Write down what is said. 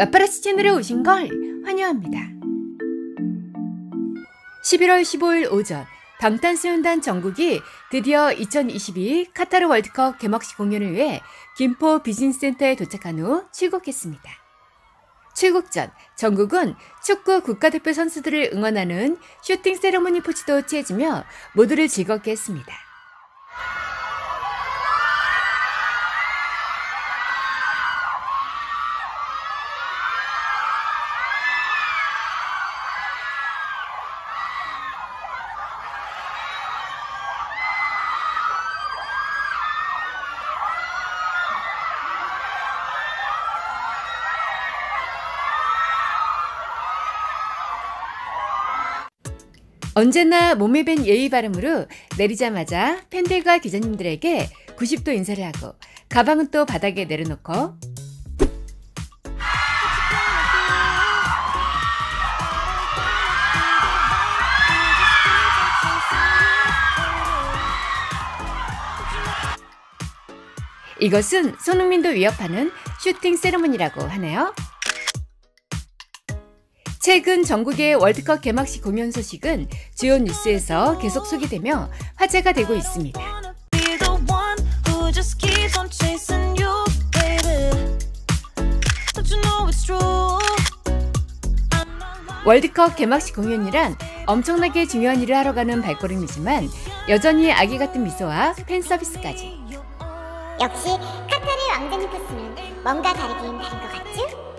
마파라치 채널에 오신 걸 환영합니다. 11월 15일 오전 방탄소년단 정국이 드디어 2022 카타르 월드컵 개막식 공연을 위해 김포 비즈니스센터에 도착한 후 출국했습니다. 출국 전 정국은 축구 국가대표 선수들을 응원하는 슈팅 세레모니 포즈도 취해주며 모두를 즐겁게 했습니다. 언제나 몸에 밴 예의 바름으로 내리자마자 팬들과 기자님들에게 90도 인사를 하고 가방은 또 바닥에 내려놓고 이것은 손흥민도 위협하는 슈팅 세레머니라고 하네요. 최근 전국의 월드컵 개막식 공연 소식은 주요 뉴스에서 계속 소개되며 화제가 되고 있습니다. 월드컵 개막식 공연이란 엄청나게 중요한 일을 하러 가는 발걸음이지만 여전히 아기 같은 미소와 팬 서비스까지. 역시 카타르 왕자 니코스는 뭔가 다르긴 다른 것 같죠?